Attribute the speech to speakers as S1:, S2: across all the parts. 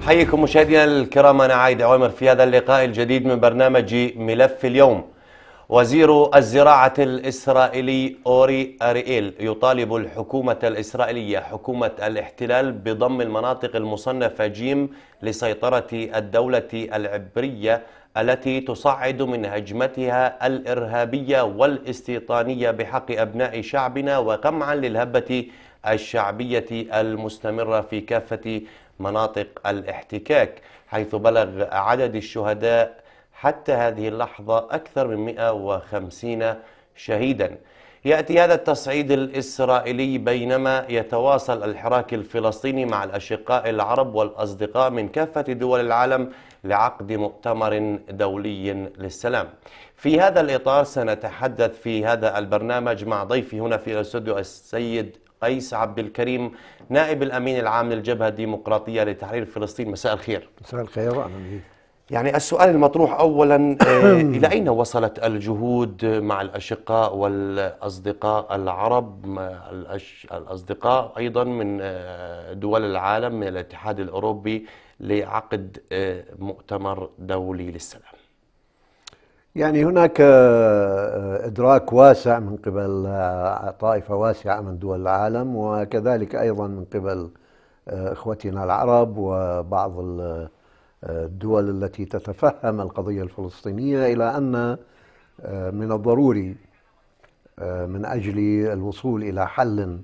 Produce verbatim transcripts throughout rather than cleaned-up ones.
S1: حيكم مشاهدينا الكرام، أنا عايد عوامر في هذا اللقاء الجديد من برنامج ملف اليوم. وزير الزراعة الإسرائيلي أوري أريئيل يطالب الحكومة الإسرائيلية حكومة الاحتلال بضم المناطق المصنفة جيم لسيطرة الدولة العبرية التي تصعد من هجمتها الإرهابية والاستيطانية بحق أبناء شعبنا، وقمعا للهبة الشعبية المستمرة في كافة مناطق الاحتكاك، حيث بلغ عدد الشهداء حتى هذه اللحظة أكثر من مئة وخمسين شهيدا. يأتي هذا التصعيد الإسرائيلي بينما يتواصل الحراك الفلسطيني مع الأشقاء العرب والأصدقاء من كافة دول العالم لعقد مؤتمر دولي للسلام. في هذا الإطار سنتحدث في هذا البرنامج مع ضيفي هنا في الاستوديو السيد قيس عبد الكريم، نائب الأمين العام للجبهة الديمقراطية لتحرير فلسطين. مساء الخير.
S2: مساء الخير، أهلا بك. يعني
S1: السؤال المطروح أولا، إلى أين وصلت الجهود مع الأشقاء والأصدقاء العرب، الأصدقاء أيضا من دول العالم من الاتحاد الأوروبي لعقد مؤتمر دولي للسلام؟
S2: يعني هناك إدراك واسع من قبل طائفة واسعة من دول العالم، وكذلك أيضا من قبل إخوتنا العرب وبعض الدول التي تتفهم القضية الفلسطينية، إلى أن من الضروري من أجل الوصول إلى حل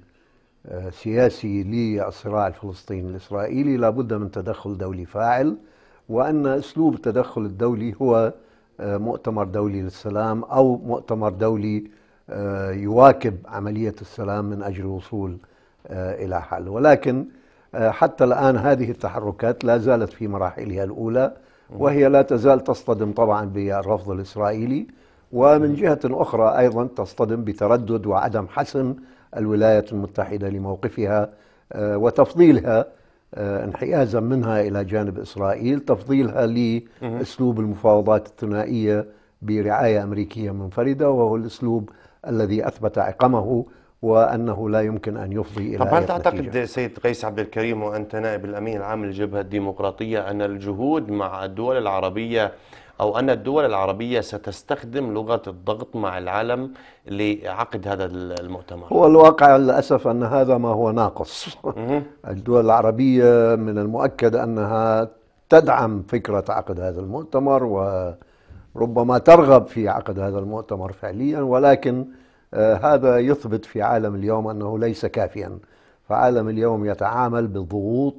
S2: سياسي للصراع الفلسطيني الإسرائيلي لابد من تدخل دولي فاعل، وأن أسلوب التدخل الدولي هو مؤتمر دولي للسلام أو مؤتمر دولي يواكب عملية السلام من أجل الوصول إلى حل. ولكن حتى الآن هذه التحركات لا زالت في مراحلها الأولى، وهي لا تزال تصطدم طبعا بالرفض الإسرائيلي، ومن جهة أخرى أيضا تصطدم بتردد وعدم حسم الولايات المتحدة لموقفها وتفضيلها انحيازا منها إلى جانب إسرائيل، تفضيلها لأسلوب المفاوضات الثنائية برعاية أمريكية منفردة، وهو الأسلوب الذي أثبت عقمه وأنه لا يمكن أن يفضي إلى.
S1: طب هل تعتقد سيد قيس عبد الكريم وأنت نائب الأمين العام للجبهة الديمقراطية أن الجهود مع الدول العربية أو أن الدول العربية ستستخدم لغة الضغط مع العالم لعقد هذا المؤتمر؟
S2: هو الواقع للأسف أن هذا ما هو ناقص. الدول العربية من المؤكد أنها تدعم فكرة عقد هذا المؤتمر وربما ترغب في عقد هذا المؤتمر فعليا، ولكن آه هذا يثبت في عالم اليوم أنه ليس كافيا. فعالم اليوم يتعامل بالضغوط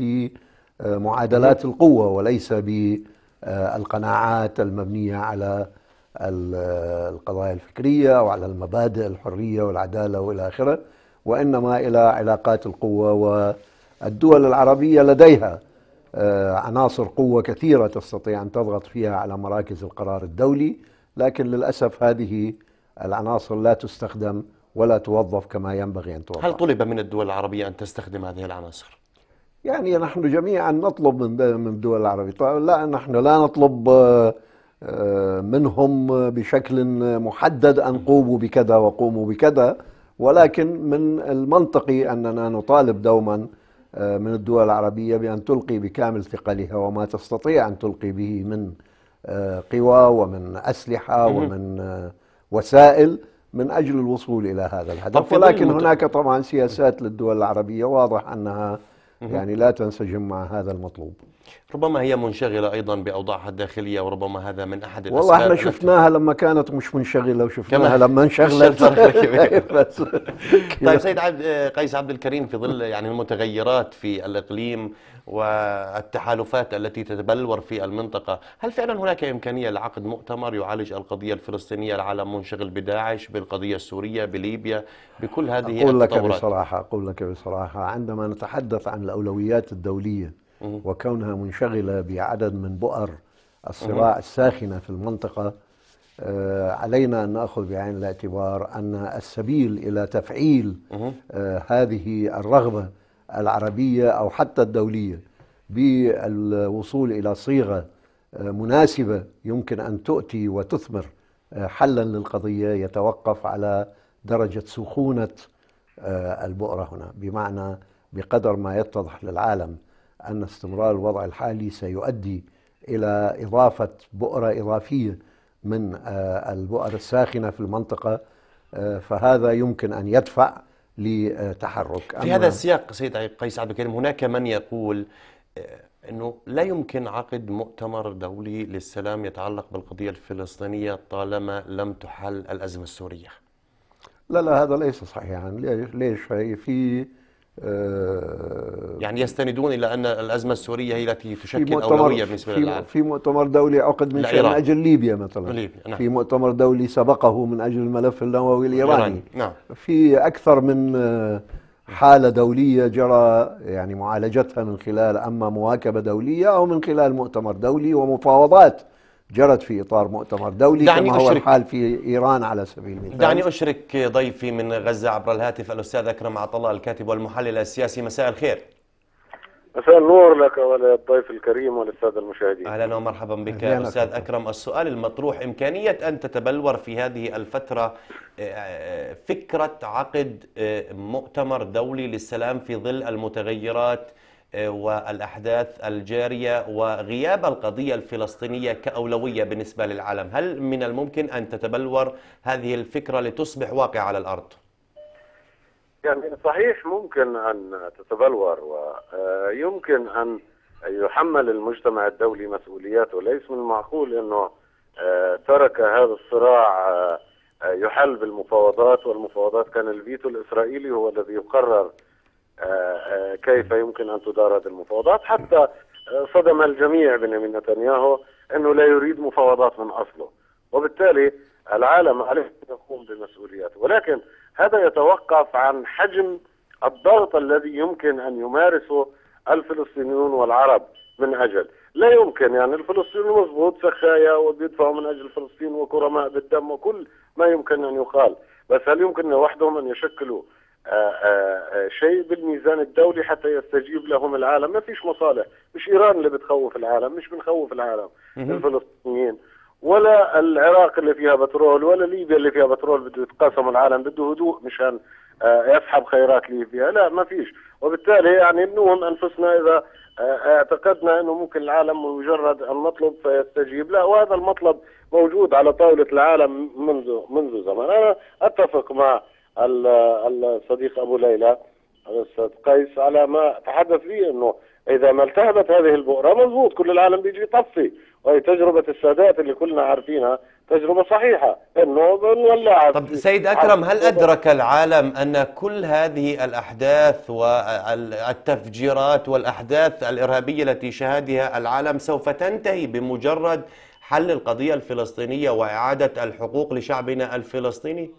S2: وبمعادلات القوة وليس بالقناعات المبنية على القضايا الفكرية أو على المبادئ الحرية والعدالة وإلى آخره، وإنما إلى علاقات القوة. والدول العربية لديها عناصر قوة كثيرة تستطيع أن تضغط فيها على مراكز القرار الدولي، لكن للأسف هذه العناصر لا تستخدم ولا توظف كما ينبغي أن توظف.
S1: هل طلب من الدول العربية أن تستخدم هذه العناصر؟
S2: يعني نحن جميعا نطلب من الدول العربية، لا نحن لا نطلب منهم بشكل محدد أن قوموا بكذا وقوموا بكذا، ولكن من المنطقي أننا نطالب دوما من الدول العربية بأن تلقي بكامل ثقلها وما تستطيع أن تلقي به من قوى ومن أسلحة ومن وسائل من أجل الوصول إلى هذا الهدف. ولكن هناك طبعا سياسات للدول العربية واضح أنها يعني لا تنسجم مع هذا المطلوب.
S1: ربما هي منشغلة أيضا بأوضاعها الداخلية، وربما هذا من أحد الأسباب.
S2: والله احنا شفناها لما كانت مش منشغلة وشفناها لما انشغلت.
S1: طيب سيد عبد قيس عبد الكريم، في ظل يعني المتغيرات في الإقليم والتحالفات التي تتبلور في المنطقة، هل فعلا هناك إمكانية لعقد مؤتمر يعالج القضية الفلسطينية؟ العالم منشغل بداعش، بالقضية السورية، بليبيا، بكل هذه
S2: أقول لك
S1: التطورات.
S2: بصراحة أقول لك بصراحة عندما نتحدث عن الأولويات الدولية وكونها منشغلة بعدد من بؤر الصراع الساخنة في المنطقة، علينا أن نأخذ بعين الاعتبار أن السبيل إلى تفعيل هذه الرغبة العربية أو حتى الدولية بالوصول إلى صيغة مناسبة يمكن أن تؤتي وتثمر حلا للقضية يتوقف على درجة سخونة البؤرة هنا، بمعنى بقدر ما يتضح للعالم أن استمرار الوضع الحالي سيؤدي إلى إضافة بؤرة إضافية من البؤر الساخنة في المنطقة، فهذا يمكن أن يدفع لتحرك.
S1: في هذا السياق سيد قيس عبد الكريم، هناك من يقول أنه لا يمكن عقد مؤتمر دولي للسلام يتعلق بالقضية الفلسطينية طالما لم تحل الأزمة السورية.
S2: لا لا هذا ليس صحيحا. ليش؟ في
S1: يعني يستندون إلى أن الأزمة السورية هي التي تشكل أولوية بالنسبة للعالم.
S2: في مؤتمر دولي عقد من, من أجل ليبيا مثلا. ليبيا. نعم. في مؤتمر دولي سبقه من أجل الملف النووي الإيراني.
S1: نعم.
S2: في أكثر من حالة دولية جرى يعني معالجتها من خلال أما مواكبة دولية أو من خلال مؤتمر دولي ومفاوضات جرت في إطار مؤتمر دولي، كما هو الحال في إيران على سبيل المثال.
S1: دعني أشرك ضيفي من غزة عبر الهاتف الأستاذ أكرم عطلة، الكاتب والمحلل السياسي. مساء الخير.
S3: مساء النور لك وللضيف الكريم وللسادة المشاهدين.
S1: أهلا ومرحبا بك أستاذ أكرم. السؤال المطروح: إمكانية أن تتبلور في هذه الفترة فكرة عقد مؤتمر دولي للسلام في ظل المتغيرات والأحداث الجارية وغياب القضية الفلسطينية كأولوية بالنسبة للعالم، هل من الممكن أن تتبلور هذه الفكرة لتصبح واقع على الأرض؟
S3: يعني صحيح ممكن أن تتبلور، ويمكن أن يحمل المجتمع الدولي مسؤولياته. ليس من المعقول أنه ترك هذا الصراع يحل بالمفاوضات، والمفاوضات كان الفيتو الإسرائيلي هو الذي يقرر كيف يمكن أن تدار هذه المفاوضات. حتى صدم الجميع بنيامين نتنياهو أنه لا يريد مفاوضات من أصله، وبالتالي العالم عليه أن يقوم بمسؤولياته. ولكن هذا يتوقف عن حجم الضغط الذي يمكن أن يمارسه الفلسطينيون والعرب من أجل. لا يمكن يعني الفلسطينيون مضبوط سخايا وبيدفعوا من أجل فلسطين وكرماء بالدم وكل ما يمكن أن يقال، بس هل يمكن وحدهم أن يشكلوا آآ آآ شيء بالميزان الدولي حتى يستجيب لهم العالم؟ ما فيش مصالح. مش إيران اللي بتخوف العالم، مش بنخوف العالم الفلسطينيين، ولا العراق اللي فيها بترول، ولا ليبيا اللي فيها بترول بده يتقاسم العالم، بده هدوء مشان يسحب خيرات ليبيا. لا ما فيش. وبالتالي يعني نلوم أنفسنا إذا اعتقدنا أنه ممكن العالم مجرد أن نطلب فيستجيب. لا، وهذا المطلب موجود على طاولة العالم منذ منذ زمان. أنا أتفق مع الصديق أبو ليلى الأستاذ قيس على ما تحدث فيه، أنه إذا ما التهبت هذه البؤرة مضبوط كل العالم بيجي يطفي. وهي تجربة السادات اللي كلنا عارفينها تجربة صحيحة انه نولعها.
S1: طب سيد أكرم، هل أدرك العالم أن كل هذه الأحداث والتفجيرات والأحداث الإرهابية التي شهدها العالم سوف تنتهي بمجرد حل القضية الفلسطينية وإعادة الحقوق لشعبنا الفلسطيني؟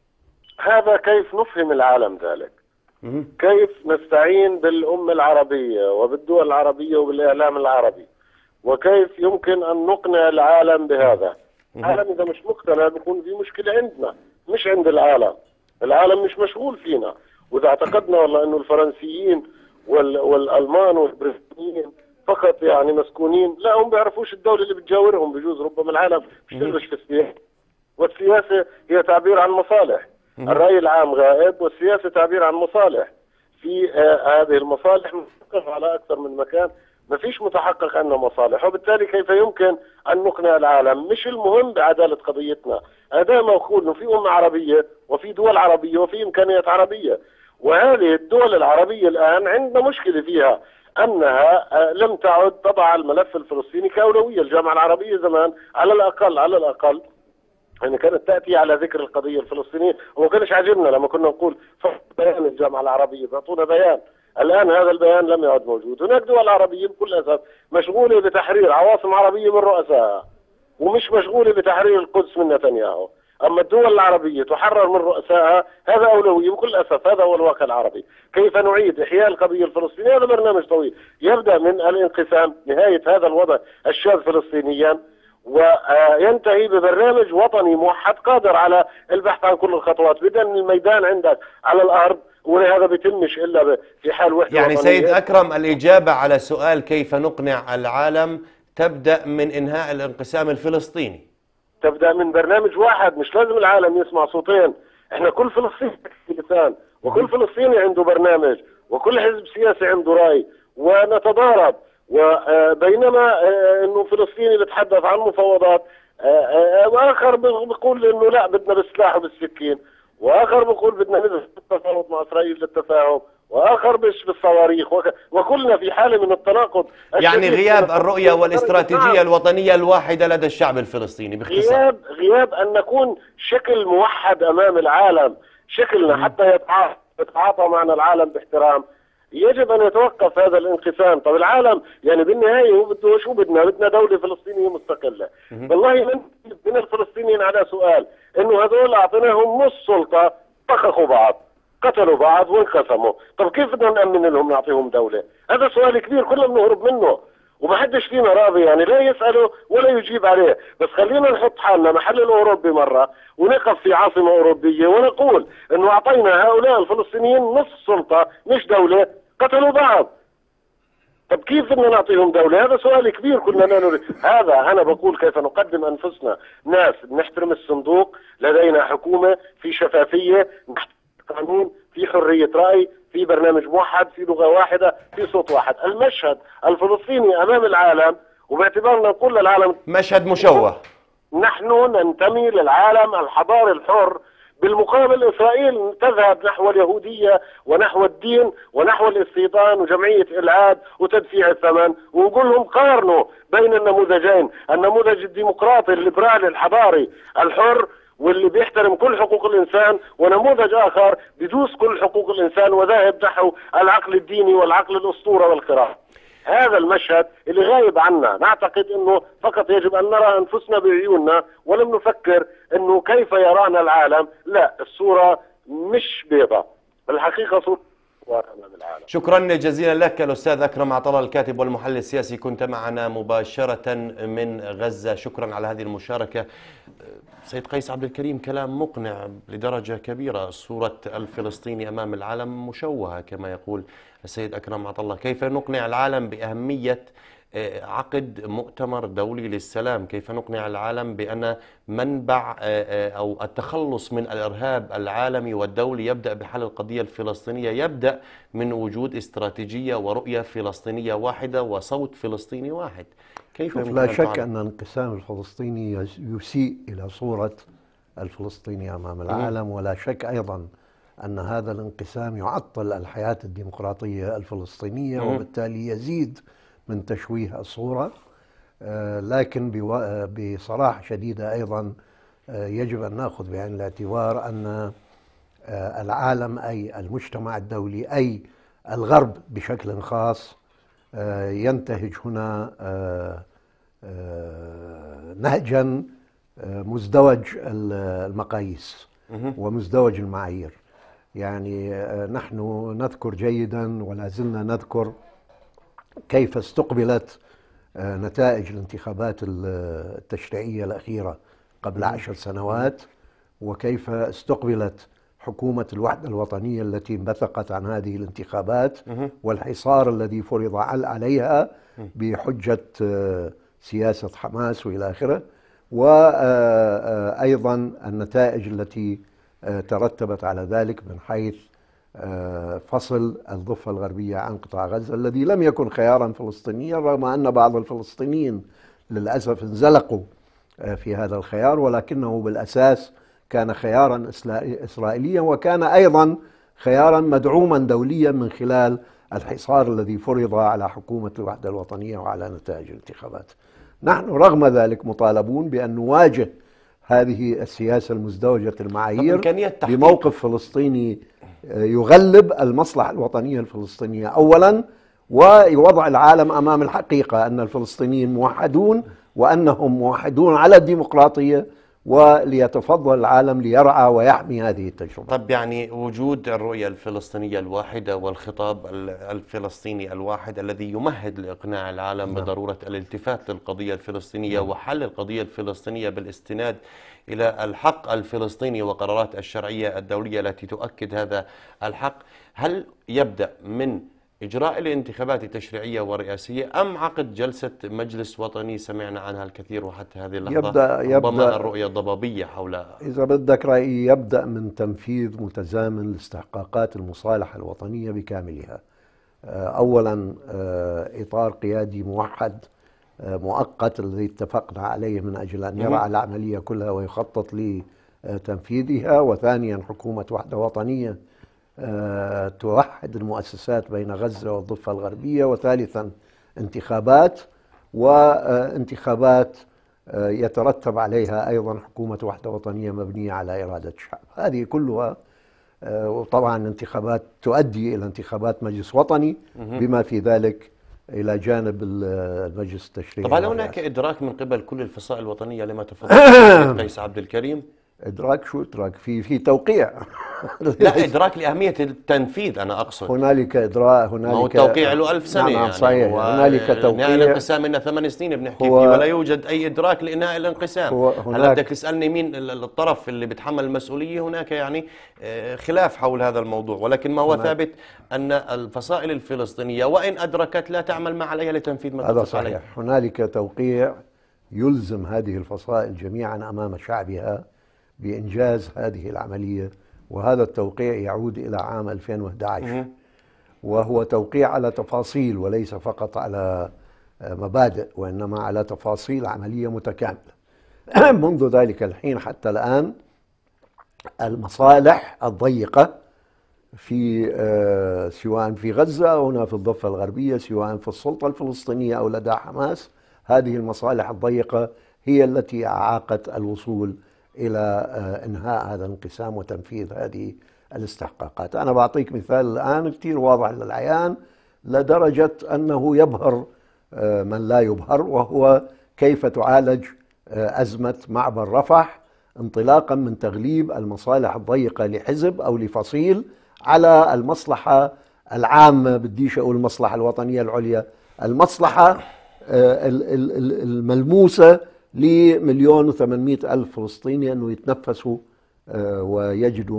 S3: هذا كيف نفهم العالم ذلك؟ كيف نستعين بالأمة العربية وبالدول العربية وبالإعلام العربي؟ وكيف يمكن أن نقنع العالم بهذا؟ العالم إذا مش مقتنع بيكون في مشكلة عندنا مش عند العالم. العالم مش مشغول فينا. وإذا اعتقدنا والله أنه الفرنسيين وال والألمان والبريطانيين فقط يعني مسكونين، لا، هم بيعرفوش الدولة اللي بتجاورهم. بجوز ربما العالم بيشتغلش في السياسة، والسياسة هي تعبير عن مصالح. الرأي العام غائب والسياسة تعبير عن مصالح. في آه هذه المصالح متحققة على أكثر من مكان، ما فيش متحقق عندنا مصالح. وبالتالي كيف يمكن أن نقنع العالم؟ مش المهم بعدالة قضيتنا. أنا دائما أقول إنه في أمة عربية وفي دول عربية وفي إمكانيات عربية، وهذه الدول العربية الآن عندنا مشكلة فيها أنها لم تعد تضع الملف الفلسطيني كأولوية. الجامعة العربية زمان على الأقل على الأقل يعني كانت تأتي على ذكر القضية الفلسطينية، وما كانش عاجبنا لما كنا نقول بيان الجامعة العربية بيعطونا بيان. الآن هذا البيان لم يعد موجود. هناك دول عربية بكل أسف مشغولة بتحرير عواصم عربية من رؤسائها، ومش مشغولة بتحرير القدس من نتنياهو. أما الدول العربية تحرر من رؤسائها، هذا أولوية بكل أسف. هذا هو الواقع العربي. كيف نعيد إحياء القضية الفلسطينية؟ هذا برنامج طويل يبدأ من الانقسام، نهاية هذا الوضع الشاذ فلسطينيا، وينتهي ببرنامج وطني موحد قادر على البحث عن كل الخطوات. بدأ من الميدان عندك على الأرض، وهذا بيتمش إلا في حال وحدة
S1: يعني
S3: وطنية.
S1: سيد أكرم، الإجابة على سؤال كيف نقنع العالم تبدأ من إنهاء الانقسام الفلسطيني.
S3: تبدأ من برنامج واحد، مش لازم العالم يسمع صوتين. احنا كل فلسطيني لسان، وكل فلسطيني عنده برنامج، وكل حزب سياسي عنده رأي، ونتضارب. وبينما انه فلسطيني بيتحدث عن مفاوضات، واخر بيقول انه لا بدنا بالسلاح وبالسكين، واخر بيقول بدنا نذهب التفاوض مع اسرائيل للتفاهم، واخر مش بالصواريخ، وكلنا في حاله من التناقض.
S1: يعني غياب الرؤيه والاستراتيجيه الوطنيه الواحده لدى الشعب الفلسطيني باختصار.
S3: غياب غياب ان نكون شكل موحد امام العالم، شكلنا حتى يتعاطى معنا العالم باحترام. يجب ان يتوقف هذا الانقسام. طب العالم يعني بالنهايه هو بده شو بدنا؟ بدنا دوله فلسطينيه مستقله. والله من من الفلسطينيين على سؤال انه هذول اعطيناهم نص سلطه، طخخوا بعض، قتلوا بعض وانقسموا. طب كيف بدنا نامن لهم نعطيهم دوله؟ هذا سؤال كبير كلنا بنهرب منه وما حدش فينا راضي، يعني لا يساله ولا يجيب عليه. بس خلينا نحط حالنا محل الاوروبي مره ونقف في عاصمه اوروبيه ونقول انه اعطينا هؤلاء الفلسطينيين نص سلطه مش دوله، قتلوا بعض. طب كيف بدنا نعطيهم دولة؟ هذا سؤال كبير كلنا نريد. هذا أنا بقول كيف نقدم أنفسنا ناس نحترم الصندوق، لدينا حكومة في شفافية، نحترم قانون، في حرية رأي، في برنامج موحد، في لغة واحدة، في صوت واحد. المشهد الفلسطيني أمام العالم، وباعتبارنا نقول للعالم
S1: مشهد مشوه.
S3: نحن ننتمي للعالم الحضاري الحر، بالمقابل إسرائيل تذهب نحو اليهودية ونحو الدين ونحو الاستيطان وجمعية إلعاد وتدفيع الثمن. ونقول لهم قارنوا بين النموذجين، النموذج الديمقراطي الليبرالي الحضاري الحر واللي بيحترم كل حقوق الإنسان، ونموذج آخر بدوس كل حقوق الإنسان وذاهب نحو العقل الديني والعقل الأسطورة والخرافة. هذا المشهد اللي غايب عنا. نعتقد انه فقط يجب ان نرى انفسنا بعيوننا ولم نفكر انه كيف يرانا العالم. لا، الصورة مش بيضاء، بالحقيقة صورة امام العالم.
S1: شكرا جزيلا لك الاستاذ اكرم عطله الكاتب والمحلل السياسي، كنت معنا مباشرة من غزة. شكرا على هذه المشاركة. سيد قيس عبد الكريم، كلام مقنع لدرجة كبيرة. صورة الفلسطيني امام العالم مشوهة كما يقول السيد أكرم عطله. كيف نقنع العالم بأهمية عقد مؤتمر دولي للسلام؟ كيف نقنع العالم بأن منبع أو التخلص من الإرهاب العالمي والدولي يبدأ بحل القضية الفلسطينية، يبدأ من وجود استراتيجية ورؤية فلسطينية واحدة وصوت فلسطيني واحد؟ كيف
S2: لا شك أن الانقسام الفلسطيني يسيء إلى صورة الفلسطيني أمام العالم، ولا شك أيضا أن هذا الانقسام يعطل الحياة الديمقراطية الفلسطينية، وبالتالي يزيد من تشويه الصورة. لكن بصراحة شديدة أيضا يجب أن نأخذ بعين الاعتبار أن العالم أي المجتمع الدولي أي الغرب بشكل خاص ينتهج هنا نهجا مزدوج المقاييس ومزدوج المعايير. يعني نحن نذكر جيدا ولا زلنا نذكر كيف استقبلت نتائج الانتخابات التشريعية الأخيرة قبل عشر سنوات، وكيف استقبلت حكومة الوحدة الوطنية التي انبثقت عن هذه الانتخابات، والحصار الذي فرض عليها بحجة سياسة حماس وإلى آخره، وأيضا النتائج التي ترتبت على ذلك من حيث فصل الضفة الغربية عن قطاع غزة الذي لم يكن خيارا فلسطينيا، رغم أن بعض الفلسطينيين للأسف انزلقوا في هذا الخيار، ولكنه بالأساس كان خيارا إسرائيليا، وكان أيضا خيارا مدعوما دوليا من خلال الحصار الذي فرض على حكومة الوحدة الوطنية وعلى نتائج الانتخابات. نحن رغم ذلك مطالبون بأن نواجه هذه السياسة المزدوجة المعايير بموقف فلسطيني يغلب المصلحة الوطنية الفلسطينية أولا، ويوضع العالم أمام الحقيقة أن الفلسطينيين موحدون وأنهم موحدون على الديمقراطية، وليتفضل العالم ليرعى ويحمي هذه التجربة.
S1: طب يعني وجود الرؤية الفلسطينية الواحدة والخطاب الفلسطيني الواحد الذي يمهد لإقناع العالم بضرورة الالتفات للقضية الفلسطينية وحل القضية الفلسطينية بالاستناد إلى الحق الفلسطيني وقرارات الشرعية الدولية التي تؤكد هذا الحق، هل يبدأ من إجراء الانتخابات التشريعية والرئاسية أم عقد جلسة مجلس وطني سمعنا عنها الكثير وحتى هذه اللحظة
S2: يبدأ
S1: ربما
S2: يبدأ
S1: الرؤية ضبابية حولها؟
S2: إذا بدك رأيي يبدأ من تنفيذ متزامن لاستحقاقات المصالحة الوطنية بكاملها. أولا إطار قيادي موحد مؤقت الذي اتفقنا عليه من أجل أن يرعى العملية كلها ويخطط لتنفيذها، وثانيا حكومة وحدة وطنية توحد المؤسسات بين غزة والضفة الغربية، وثالثا انتخابات، وانتخابات يترتب عليها أيضا حكومة وحدة وطنية مبنية على إرادة الشعب. هذه كلها، وطبعا انتخابات تؤدي إلى انتخابات مجلس وطني بما في ذلك إلى جانب المجلس التشريعي.
S1: طبعا هناك إدراك من قبل كل الفصائل الوطنية لما تفضل قيس عبد الكريم؟
S2: إدراك شو إدراك؟ في في توقيع.
S1: لا، إدراك لأهمية التنفيذ أنا أقصد.
S2: هنالك إدراك، هنالك
S1: ما هو التوقيع له ألف سنة.
S2: نعم
S1: يعني
S2: صحيح. هنالك توقيع.
S1: نهاية الانقسام لنا ثمان سنين بنحكي فيه ولا يوجد أي إدراك لإنهاء الانقسام. هلا بدك تسألني مين الطرف اللي بيتحمل المسؤولية؟ هناك يعني خلاف حول هذا الموضوع، ولكن ما هو هناك ثابت أن الفصائل الفلسطينية وإن أدركت لا تعمل ما عليها لتنفيذ ما اتفق عليه.
S2: هنالك توقيع يلزم هذه الفصائل جميعا أمام شعبها بإنجاز هذه العملية، وهذا التوقيع يعود إلى عام ألفين وأحد عشر، وهو توقيع على تفاصيل وليس فقط على مبادئ، وإنما على تفاصيل عملية متكاملة. منذ ذلك الحين حتى الآن المصالح الضيقة في سواء في غزة أو هنا في الضفة الغربية، سواء في السلطة الفلسطينية أو لدى حماس، هذه المصالح الضيقة هي التي أعاقت الوصول إلى إنهاء هذا الانقسام وتنفيذ هذه الاستحقاقات. أنا بعطيك مثال الآن كثير واضح للعيان لدرجة أنه يبهر من لا يبهر، وهو كيف تعالج أزمة معبر رفح انطلاقا من تغليب المصالح الضيقة لحزب أو لفصيل على المصلحة العامة، بديش أقول المصلحة الوطنية العليا، المصلحة الملموسة لمليون وثمانمائة ألف فلسطيني أنه يتنفسوا ويجدوا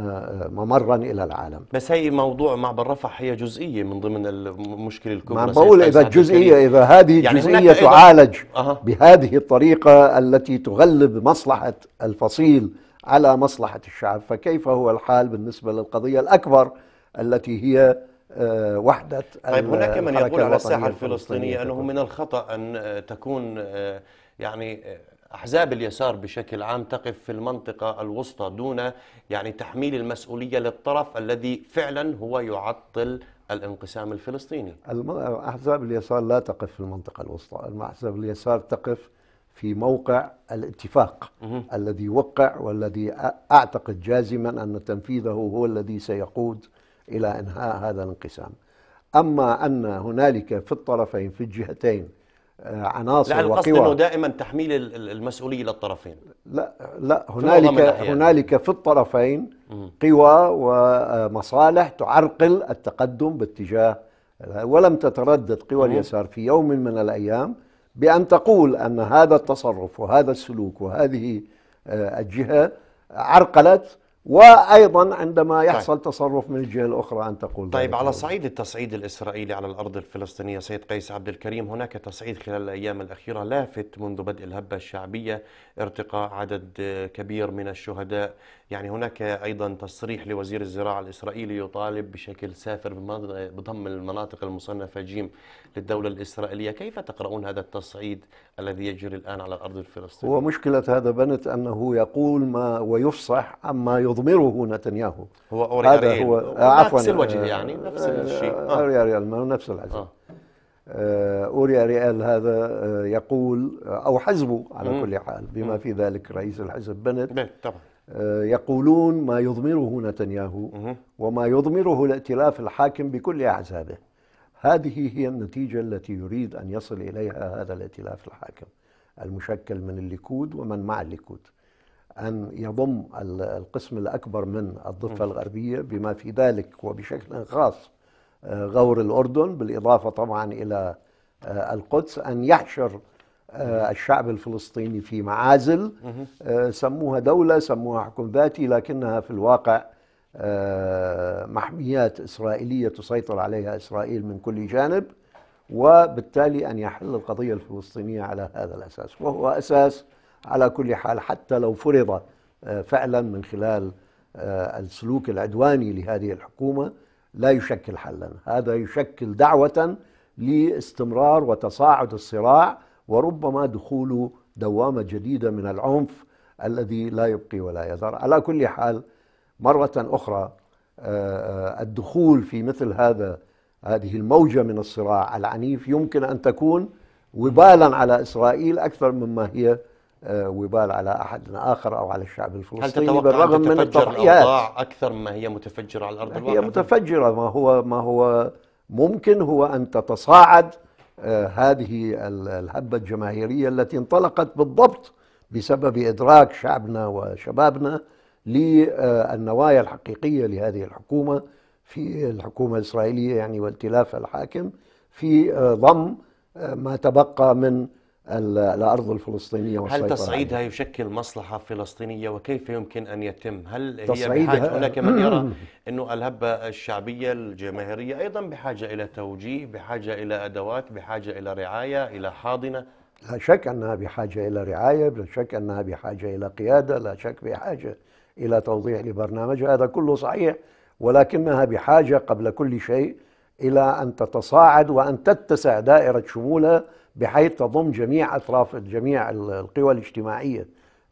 S2: ممرا إلى العالم.
S1: بس هي موضوع معبر رفح هي جزئية من ضمن المشكلة الكبرى.
S2: ما بقول إذا جزئية، إذا هذه يعني الجزئية تعالج أه. بهذه الطريقة التي تغلب مصلحة الفصيل على مصلحة الشعب، فكيف هو الحال بالنسبة للقضية الأكبر التي هي وحدة.
S1: طيب هناك من يقول على الساحة الفلسطينية أنه من الخطأ أن تكون يعني أحزاب اليسار بشكل عام تقف في المنطقة الوسطى دون يعني تحميل المسؤولية للطرف الذي فعلا هو يعطل الانقسام الفلسطيني.
S2: أحزاب اليسار لا تقف في المنطقة الوسطى، أحزاب اليسار تقف في موقع الاتفاق م- الذي وقع، والذي أعتقد جازما أن تنفيذه هو الذي سيقود إلى إنهاء هذا الانقسام. أما أن هنالك في الطرفين في الجهتين عناصر
S1: لا، القصد
S2: وقوى،
S1: انه دائما تحميل المسؤوليه للطرفين.
S2: لا لا، هنالك هنالك في الطرفين قوى ومصالح تعرقل التقدم باتجاه، ولم تتردد قوى اليسار في يوم من الايام بان تقول ان هذا التصرف وهذا السلوك وهذه الجهه عرقلت، وأيضا عندما يحصل طيب. تصرف من الجهة الأخرى أن تقول.
S1: طيب على صعيد التصعيد الإسرائيلي على الأرض الفلسطينية سيد قيس عبد الكريم، هناك تصعيد خلال الأيام الأخيرة لافت منذ بدء الهبة الشعبية، ارتقاء عدد كبير من الشهداء، يعني هناك أيضا تصريح لوزير الزراعة الإسرائيلي يطالب بشكل سافر بضم المناطق المصنفة جيم للدولة الإسرائيلية. كيف تقرؤون هذا التصعيد الذي يجري الآن على الأرض الفلسطينية؟
S2: هو مشكلة هذا بنت أنه يقول ما ويفصح عما يضمره نتنياهو.
S1: هو أوري أرييل
S2: هو عفوا
S1: نفس الوجه، يعني نفس الشيء.
S2: أوري أرييل ما هو نفس الحزب. آه. أوري أرييل هذا يقول، أو حزبه على م. كل حال، بما في ذلك رئيس الحزب بنت
S1: طبعا
S2: يقولون ما يضمره نتنياهو وما يضمره الائتلاف الحاكم بكل أحزابه. هذه هي النتيجة التي يريد أن يصل إليها هذا الائتلاف الحاكم المشكل من الليكود ومن مع الليكود، أن يضم القسم الأكبر من الضفة الغربية بما في ذلك وبشكل خاص غور الأردن، بالإضافة طبعا إلى القدس، أن يحشر الشعب الفلسطيني في معازل، سموها دولة سموها حكم ذاتي، لكنها في الواقع محميات إسرائيلية تسيطر عليها إسرائيل من كل جانب، وبالتالي أن يحل القضية الفلسطينية على هذا الأساس، وهو أساس على كل حال حتى لو فرض فعلا من خلال السلوك العدواني لهذه الحكومة لا يشكل حلا، هذا يشكل دعوة لاستمرار وتصاعد الصراع، وربما دخول دوامة جديدة من العنف الذي لا يبقي ولا يذر. على كل حال مرة أخرى الدخول في مثل هذا هذه الموجة من الصراع العنيف يمكن أن تكون وبالا على إسرائيل أكثر مما هي وبال على أحد آخر أو على الشعب الفلسطيني.
S1: هل
S2: بالرغم من التضحيات
S1: الأوضاع أكثر ما هي متفجرة على أرض الواقع؟
S2: هي متفجرة. ما هو ما هو ممكن هو أن تتصاعد هذه الهبة الجماهيرية التي انطلقت بالضبط بسبب إدراك شعبنا وشبابنا للنوايا الحقيقية لهذه الحكومة في الحكومة الإسرائيلية يعني والائتلاف الحاكم في ضم ما تبقى من الأرض الفلسطينية والسيطرة.
S1: هل تصعيدها يشكل مصلحة فلسطينية وكيف يمكن أن يتم؟ هل هي
S2: تصعيدها
S1: بحاجة؟ هناك من يرى أنه الهبة الشعبية الجماهيرية أيضا بحاجة إلى توجيه، بحاجة إلى أدوات، بحاجة إلى رعاية، إلى حاضنة.
S2: لا شك أنها بحاجة إلى رعاية، لا شك أنها بحاجة إلى قيادة، لا شك بحاجة إلى توضيح لبرنامج، هذا كله صحيح، ولكنها بحاجة قبل كل شيء إلى أن تتصاعد وأن تتسع دائرة شمولها بحيث تضم جميع أطراف جميع القوى الاجتماعية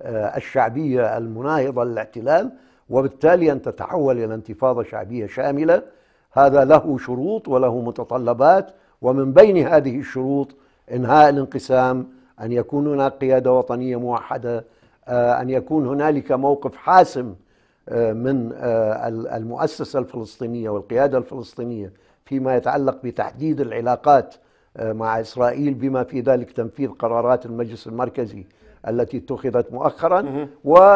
S2: الشعبية المناهضة للاحتلال، وبالتالي أن تتحول إلى انتفاضة شعبية شاملة. هذا له شروط وله متطلبات، ومن بين هذه الشروط إنهاء الانقسام، أن يكون هناك قيادة وطنية موحدة، أن يكون هنالك موقف حاسم من المؤسسة الفلسطينية والقيادة الفلسطينية فيما يتعلق بتحديد العلاقات مع إسرائيل، بما في ذلك تنفيذ قرارات المجلس المركزي التي اتخذت مؤخرا،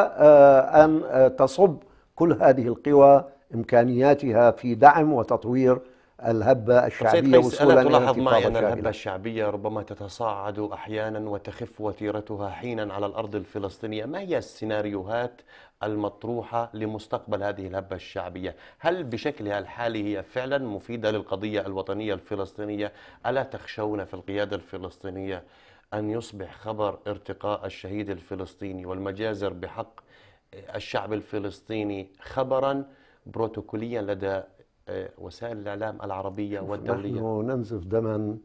S2: وأن تصب كل هذه القوى إمكانياتها في دعم وتطوير الهبة الشعبية وصولا إلى
S1: تلاحظ معي أن
S2: انتفاضة
S1: الهبة الشعبية ربما تتصاعد أحيانا وتخف وتيرتها حينا على الأرض الفلسطينية. ما هي السيناريوهات المطروحة لمستقبل هذه الهبة الشعبية؟ هل بشكلها الحالي هي فعلا مفيدة للقضية الوطنية الفلسطينية؟ ألا تخشون في القيادة الفلسطينية أن يصبح خبر ارتقاء الشهيد الفلسطيني والمجازر بحق الشعب الفلسطيني خبرا بروتوكوليا لدى وسائل الإعلام العربية والدولية؟
S2: نحن ننزف دما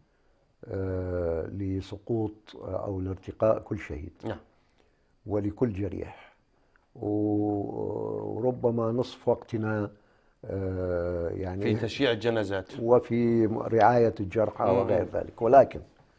S2: لسقوط أو لارتقاء كل شهيد، نعم، ولكل جريح، وربما نصف وقتنا يعني
S1: في تشييع الجنازات
S2: وفي رعاية الجرحى وغير ذلك. ولكن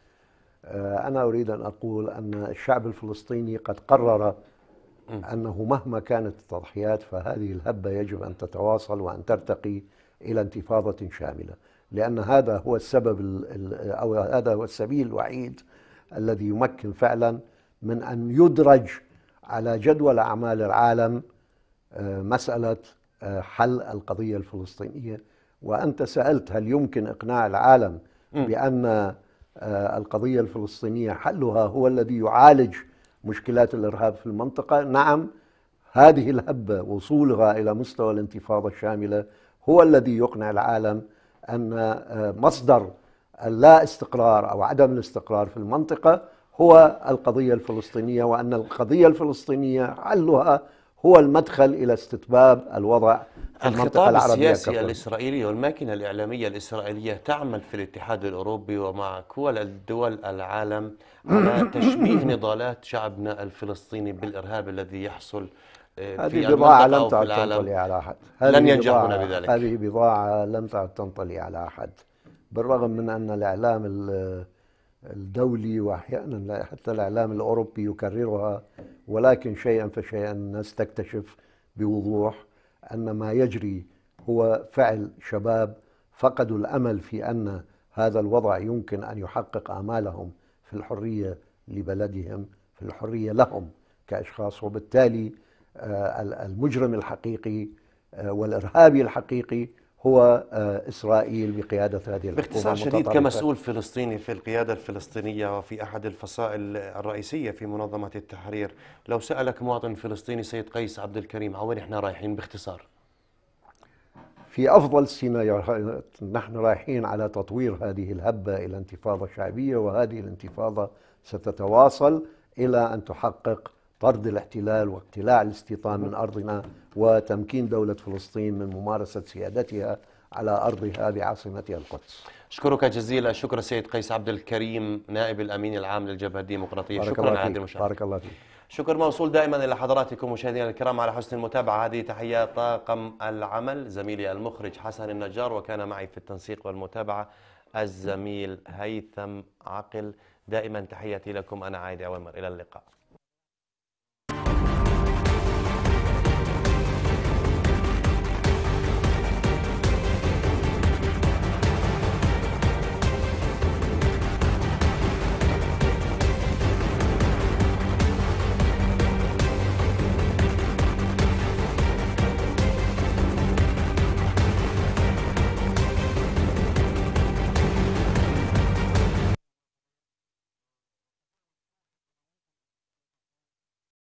S2: أنا أريد أن أقول أن الشعب الفلسطيني قد قرر أنه مهما كانت التضحيات فهذه الهبة يجب أن تتواصل وأن ترتقي إلى انتفاضة شاملة، لأن هذا هو السبب أو هذا هو السبيل الوحيد الذي يمكن فعلا من أن يدرج على جدول أعمال العالم مسألة حل القضية الفلسطينية. وأنت سألت هل يمكن إقناع العالم بأن القضية الفلسطينية حلها هو الذي يعالج مشكلات الإرهاب في المنطقة؟ نعم، هذه الهبة وصولها إلى مستوى الانتفاضة الشاملة هو الذي يقنع العالم أن مصدر اللا استقرار أو عدم الاستقرار في المنطقة هو القضية الفلسطينية، وأن القضية الفلسطينية حلها هو المدخل إلى استتباب الوضع في المنطقة العربية.
S1: الخطاب السياسي الإسرائيلي والماكينة الإعلامية الإسرائيلية تعمل في الاتحاد الأوروبي ومع كل الدول العالم على تشبيه نضالات شعبنا الفلسطيني بالإرهاب الذي يحصل في
S2: بضاعة
S1: المنطقة
S2: لم
S1: أو في
S2: تعد
S1: العالم.
S2: تنطلي على أحد.
S1: لن ينجحون بذلك.
S2: هذه بضاعة لم تعد تنطلي على أحد، بالرغم من أن الإعلام الدولي وأحيانا حتى الإعلام الأوروبي يكررها، ولكن شيئا فشيئا الناس تكتشف بوضوح أن ما يجري هو فعل شباب فقدوا الأمل في أن هذا الوضع يمكن أن يحقق آمالهم في الحرية لبلدهم، في الحرية لهم كأشخاص. وبالتالي المجرم الحقيقي والإرهابي الحقيقي هو إسرائيل بقيادة هذه الحكومة.
S1: باختصار شديد، كمسؤول فلسطيني في القيادة الفلسطينية وفي أحد الفصائل الرئيسية في منظمة التحرير، لو سألك مواطن فلسطيني سيد قيس عبد الكريم عوين احنا رايحين باختصار؟
S2: في أفضل السيناريوهات نحن رايحين على تطوير هذه الهبة إلى انتفاضة شعبية، وهذه الانتفاضة ستتواصل إلى أن تحقق طرد الاحتلال واقتلاع الاستيطان من أرضنا وتمكين دولة فلسطين من ممارسة سيادتها على أرضها بعاصمتها القدس.
S1: أشكرك جزيل الشكر سيد قيس عبد الكريم نائب الأمين العام للجبهة الديمقراطية.
S2: بارك
S1: شكرا
S2: الله
S1: على
S2: فيك.
S1: هذه المشاركة.
S2: بارك الله فيك.
S1: شكر موصول دائما إلى حضراتكم مشاهدينا الكرام على حسن المتابعة. هذه تحية طاقم العمل، زميلي المخرج حسن النجار، وكان معي في التنسيق والمتابعة الزميل هيثم عقل. دائما تحياتي لكم، أنا عايد عوامر، إلى اللقاء.